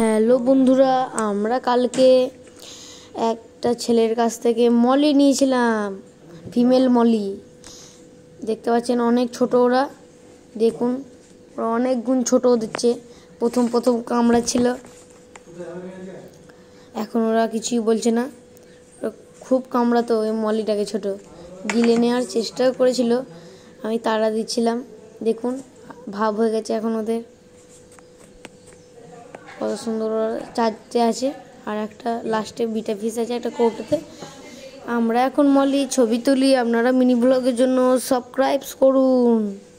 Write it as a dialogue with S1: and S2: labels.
S1: Hello বন্ধুরা, আমরা কালকে একটা ছেলের কাছ থেকে মলি নিয়েছিলাম, ফিমেল মলি। দেখতে পাচ্ছেন অনেক ছোট ওরা, দেখুন ওরা অনেক গুণ ছোট দিচ্ছে। প্রথম কামড়া ছিল, এখন ওরা কিছুই বলছে না। খুব কামড়াতো ওই মলিটাকে, ছোট গিলে নেওয়ার চেষ্টাও করেছিল, আমি তাড়া দিচ্ছিলাম। দেখুন ভাব হয়ে গেছে এখন ওদের, কত সুন্দর চারটে আছে আর একটা লাস্টে বিটা পিস আছে একটা কৌটোতে। আমরা এখন মলি ছবি তুলি, আপনারা মিনি ব্লগের জন্য সাবস্ক্রাইব করুন।